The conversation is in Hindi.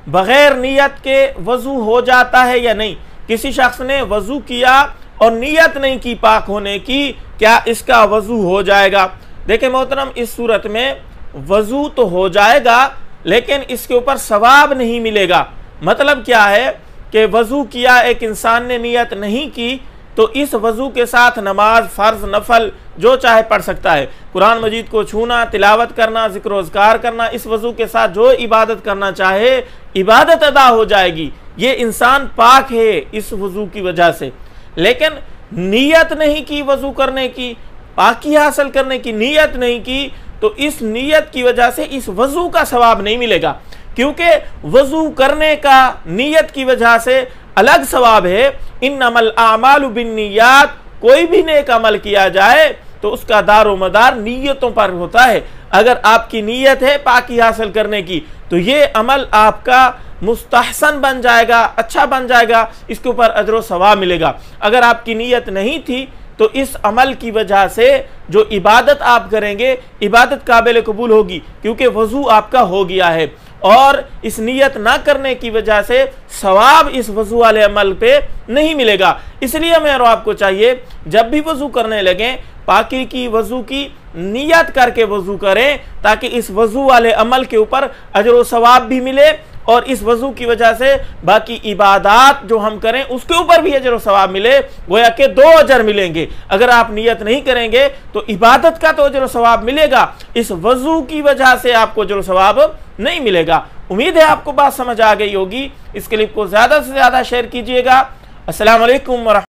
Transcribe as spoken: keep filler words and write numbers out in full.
बग़ैर नीयत के वज़ू हो जाता है या नहीं? किसी शख्स ने वज़ू किया और नीयत नहीं की पाक होने की, क्या इसका वज़ू हो जाएगा? देखिए मोहतरम, इस सूरत में वज़ू तो हो जाएगा लेकिन इसके ऊपर सवाब नहीं मिलेगा। मतलब क्या है कि वज़ू किया एक इंसान ने, नीयत नहीं की, तो इस वज़ू के साथ नमाज, फ़र्ज़, नफल जो चाहे पढ़ सकता है। कुरान मजीद को छूना, तिलावत करना, ज़िक्र वज़कार करना, इस वज़ू के साथ जो इबादत करना चाहे इबादत अदा हो जाएगी। ये इंसान पाक है इस वज़ू की वजह से। लेकिन नीयत नहीं की वज़ू करने की, पाकी हासिल करने की नीयत नहीं की, तो इस नीयत की वजह से इस वज़ू का सवाब नहीं मिलेगा। क्योंकि वज़ू करने का नीयत की वजह से अलग सवाब है। इन्नमल आमालु बिन्नियात, कोई भी नेक अमल किया जाए तो उसका दारो मदार नीयतों पर होता है। अगर आपकी नीयत है पाकी हासिल करने की तो ये अमल आपका मुस्तहसन बन जाएगा, अच्छा बन जाएगा, इसके ऊपर अजर व सवाब मिलेगा। अगर आपकी नीयत नहीं थी तो इस अमल की वजह से जो इबादत आप करेंगे इबादत काबिल कबूल होगी, क्योंकि वज़ू आपका हो गया है। और इस नीयत ना करने की वजह से सवाब इस वज़ू वाले अमल पे नहीं मिलेगा। इसलिए मैं और आपको चाहिए जब भी वज़ू करने लगें पाकी की, वज़ू की नीयत करके वज़ू करें, ताकि इस वज़ू वाले अमल के ऊपर अजर व सवाब भी मिले और इस वज़ू की वजह से बाकी इबादात जो हम करें उसके ऊपर भी अजर व सवाब मिले। गोया कि दो अजर मिलेंगे। अगर आप नियत नहीं करेंगे तो इबादत का तो अजर व सवाब मिलेगा, इस वज़ू की वजह से आपको अजर व सवाब नहीं मिलेगा। उम्मीद है आपको बात समझ आ गई होगी। इस क्लिप को ज़्यादा से ज़्यादा शेयर कीजिएगा। अस्सलाम वालेकुम।